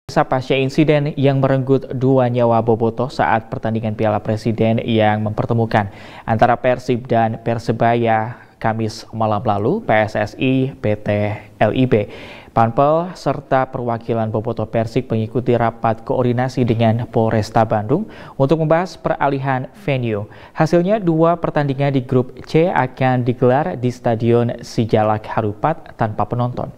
Pasca insiden yang merenggut 2 nyawa bobotoh saat pertandingan Piala Presiden yang mempertemukan antara Persib dan Persebaya Kamis malam lalu, PSSI, PT LIB, Panpel, serta perwakilan bobotoh Persib mengikuti rapat koordinasi dengan Polresta Bandung untuk membahas peralihan venue. Hasilnya 2 pertandingan di grup C akan digelar di Stadion Sijalak Harupat tanpa penonton.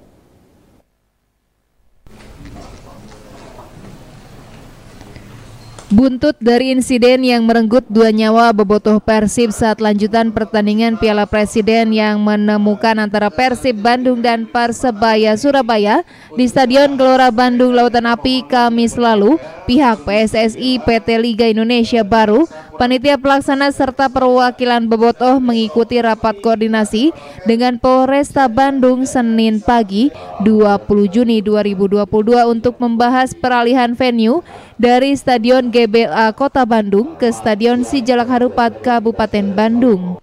Buntut dari insiden yang merenggut 2 nyawa bobotoh Persib saat lanjutan pertandingan Piala Presiden yang menemukan antara Persib Bandung dan Persebaya Surabaya di Stadion Gelora Bandung Lautan Api Kamis lalu, pihak PSSI, PT Liga Indonesia Baru, panitia pelaksana serta perwakilan bobotoh mengikuti rapat koordinasi dengan Polresta Bandung Senin pagi 20 Juni 2022 untuk membahas peralihan venue dari Stadion GBLA Kota Bandung ke Stadion Sijalak Harupat Kabupaten Bandung.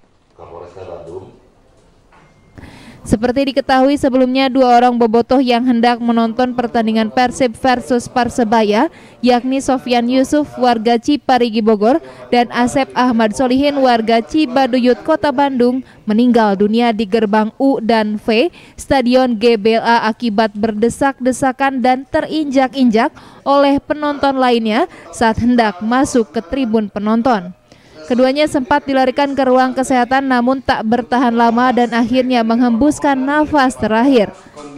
Seperti diketahui sebelumnya, 2 orang bobotoh yang hendak menonton pertandingan Persib versus Persebaya, yakni Sofyan Yusuf warga Ciparigi Bogor dan Asep Ahmad Solihin warga Cibaduyut Kota Bandung meninggal dunia di gerbang U dan V Stadion GBLA akibat berdesak-desakan dan terinjak-injak oleh penonton lainnya saat hendak masuk ke tribun penonton. Keduanya sempat dilarikan ke ruang kesehatan namun tak bertahan lama dan akhirnya menghembuskan nafas terakhir.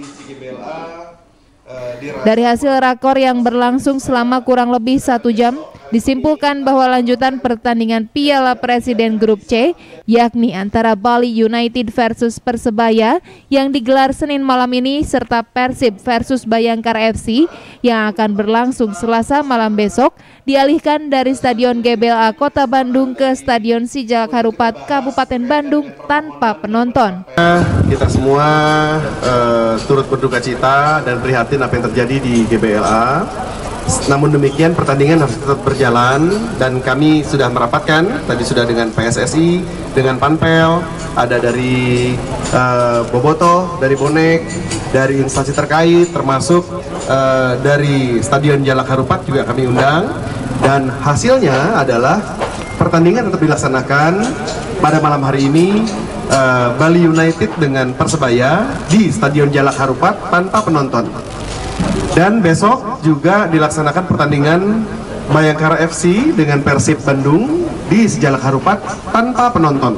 Dari hasil rakor yang berlangsung selama kurang lebih 1 jam, disimpulkan bahwa lanjutan pertandingan Piala Presiden Grup C, yakni antara Bali United versus Persebaya yang digelar Senin malam ini, serta Persib versus Bayangkara FC yang akan berlangsung Selasa malam besok, dialihkan dari Stadion GBLA Kota Bandung ke Stadion Sijalak Harupat Kabupaten Bandung tanpa penonton. Kita semua turut berduka cita dan prihatin apa yang terjadi di GBLA. Namun demikian pertandingan harus tetap berjalan dan kami sudah merapatkan, tadi sudah dengan PSSI, dengan Panpel, ada dari bobotoh, dari bonek, dari instansi terkait termasuk dari Stadion Jalak Harupat juga kami undang, dan hasilnya adalah pertandingan tetap dilaksanakan pada malam hari ini, Bali United dengan Persebaya di Stadion Jalak Harupat tanpa penonton. Dan besok juga dilaksanakan pertandingan Bayangkara FC dengan Persib Bandung di Sijalak Harupat tanpa penonton.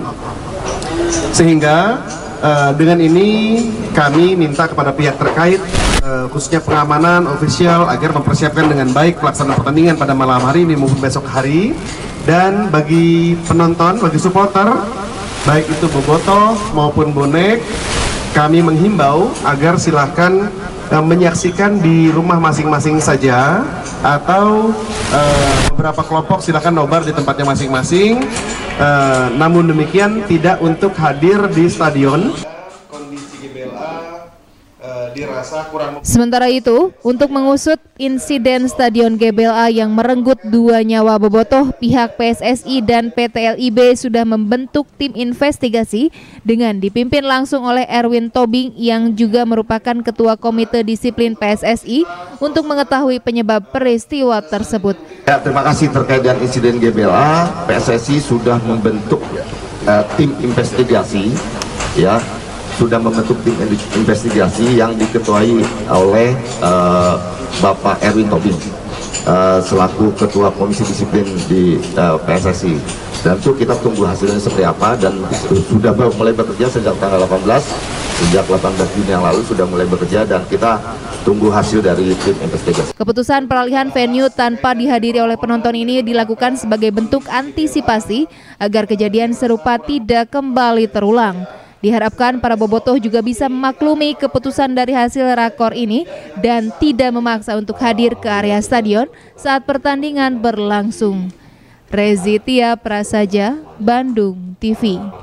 Sehingga dengan ini kami minta kepada pihak terkait, khususnya pengamanan ofisial, agar mempersiapkan dengan baik pelaksanaan pertandingan pada malam hari ini maupun besok hari. Dan bagi penonton, bagi supporter, baik itu bobotoh maupun bonek, kami menghimbau agar silahkan menyaksikan di rumah masing-masing saja, atau beberapa kelompok silakan nobar di tempatnya masing-masing. Namun demikian tidak untuk hadir di stadion. Kondisi GBLA dirasa kurang. Sementara itu, untuk mengusut insiden Stadion GBLA yang merenggut 2 nyawa bobotoh, pihak PSSI dan PT LIB sudah membentuk tim investigasi dengan dipimpin langsung oleh Erwin Tobing yang juga merupakan Ketua Komite Disiplin PSSI untuk mengetahui penyebab peristiwa tersebut. Ya, terima kasih terkait dengan insiden GBLA, PSSI sudah membentuk tim investigasi, ya. Sudah membentuk tim investigasi yang diketuai oleh Bapak Erwin Tobing selaku Ketua Komisi Disiplin di PSSI. Dan itu kita tunggu hasilnya seperti apa, dan sudah mulai bekerja sejak tanggal 18, sejak 18 Juni yang lalu sudah mulai bekerja, dan kita tunggu hasil dari tim investigasi. Keputusan peralihan venue tanpa dihadiri oleh penonton ini dilakukan sebagai bentuk antisipasi agar kejadian serupa tidak kembali terulang. Diharapkan para bobotoh juga bisa memaklumi keputusan dari hasil rakor ini dan tidak memaksa untuk hadir ke area stadion saat pertandingan berlangsung. Rezitia Prasaja, Bandung TV.